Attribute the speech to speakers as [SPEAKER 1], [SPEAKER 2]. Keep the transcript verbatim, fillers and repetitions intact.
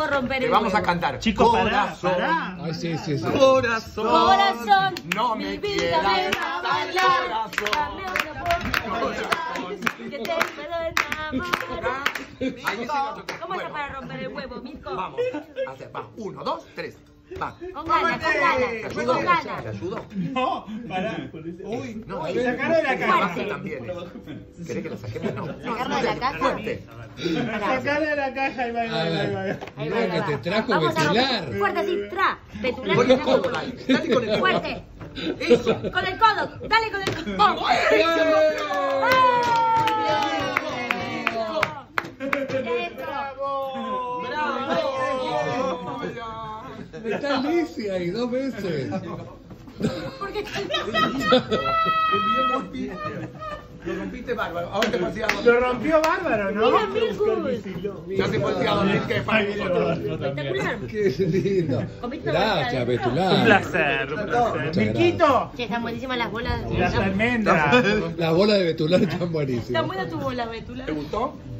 [SPEAKER 1] romper el
[SPEAKER 2] Que vamos
[SPEAKER 1] huevo.
[SPEAKER 2] a cantar.
[SPEAKER 3] Chicos, pará,
[SPEAKER 2] Corazón.
[SPEAKER 3] pará.
[SPEAKER 4] Ay, sí, sí, sí.
[SPEAKER 2] Corazón.
[SPEAKER 1] Corazón,
[SPEAKER 2] No
[SPEAKER 1] mi
[SPEAKER 2] me
[SPEAKER 1] vida
[SPEAKER 2] quieras
[SPEAKER 1] me va a bailar.
[SPEAKER 2] corazón.
[SPEAKER 1] Dame otra oportunidad. Que te puedo enamorar.
[SPEAKER 2] Ahí sí lo toqué.
[SPEAKER 1] ¿Cómo está
[SPEAKER 2] Bueno,
[SPEAKER 1] para romper el huevo, Mirko?
[SPEAKER 2] vamos. Hacer, vamos. Uno, dos, tres. Va.
[SPEAKER 1] Con ganas, con
[SPEAKER 2] ¿Te
[SPEAKER 1] ganas.
[SPEAKER 2] ayudo?
[SPEAKER 1] Con ganas.
[SPEAKER 2] ¿Te ayudo?
[SPEAKER 3] No, pará. Uy,
[SPEAKER 2] No,
[SPEAKER 3] uy, sacarlo de la caja.
[SPEAKER 2] Fuerte también. eh. ¿Querés que lo saquemos? No.
[SPEAKER 1] ¿Sacarlo de la caja?
[SPEAKER 2] Fuerte.
[SPEAKER 3] Sacarlo de la caja y va, va, va, va.
[SPEAKER 1] Ahí va, ahí
[SPEAKER 4] Mira que
[SPEAKER 1] va.
[SPEAKER 4] te trajo
[SPEAKER 1] Vamos a
[SPEAKER 4] Betular.
[SPEAKER 1] romper. Fuerte así, tra. Betular.
[SPEAKER 2] Con
[SPEAKER 1] que
[SPEAKER 2] el
[SPEAKER 1] trajo
[SPEAKER 2] codo,
[SPEAKER 1] huevo.
[SPEAKER 2] dale. Dale con el codo.
[SPEAKER 1] Fuerte.
[SPEAKER 2] Eso.
[SPEAKER 1] Con el codo. Dale con el codo.
[SPEAKER 4] Está Alicia ahí dos veces.
[SPEAKER 1] Porque
[SPEAKER 2] Lo rompiste bárbaro. Ahora te pasé a
[SPEAKER 3] Lo
[SPEAKER 2] dormir.
[SPEAKER 3] rompió bárbaro, ¿no?
[SPEAKER 1] Mira, Mirko.
[SPEAKER 2] Ya te pasé a dormir, que es para nosotros.
[SPEAKER 1] Espectacular.
[SPEAKER 4] Qué lindo.
[SPEAKER 1] Comiste
[SPEAKER 4] Gracias,
[SPEAKER 1] una
[SPEAKER 3] Un
[SPEAKER 4] Betular.
[SPEAKER 3] placer, un placer.
[SPEAKER 4] Muchas
[SPEAKER 3] Miquito,
[SPEAKER 1] Che, están buenísimas las bolas.
[SPEAKER 3] las almendras.
[SPEAKER 4] Las bolas de Betular están
[SPEAKER 1] Están
[SPEAKER 4] buenísimas.
[SPEAKER 1] buenas tus bolas, Betular.
[SPEAKER 2] ¿Te gustó?